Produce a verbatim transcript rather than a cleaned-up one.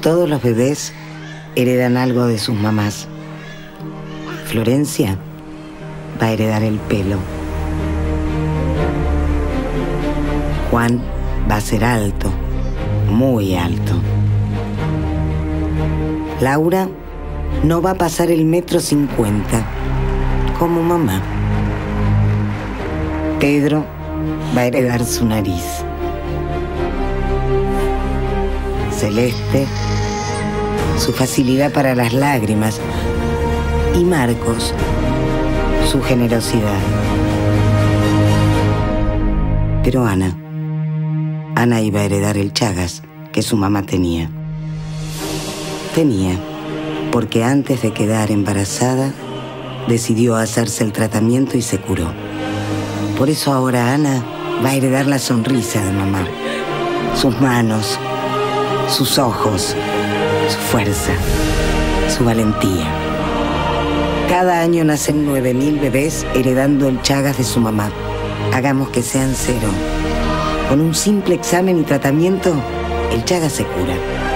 Todos los bebés heredan algo de sus mamás. Florencia va a heredar el pelo. Juan va a ser alto, muy alto. Laura no va a pasar el metro cincuenta, como mamá. Pedro va a heredar su nariz. Celeste, su facilidad para las lágrimas. Y Marcos, su generosidad. Pero Ana, Ana iba a heredar el Chagas que su mamá tenía. Tenía, porque antes de quedar embarazada, decidió hacerse el tratamiento y se curó. Por eso ahora Ana va a heredar la sonrisa de mamá, sus manos, sus ojos, su fuerza, su valentía. Cada año nacen nueve mil bebés heredando el Chagas de su mamá. Hagamos que sean cero. Con un simple examen y tratamiento, el Chagas se cura.